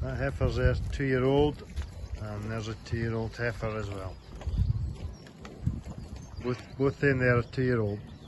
That heifer's there, 2-year-old, and there's a 2-year-old heifer as well. Both in there are 2-year-old.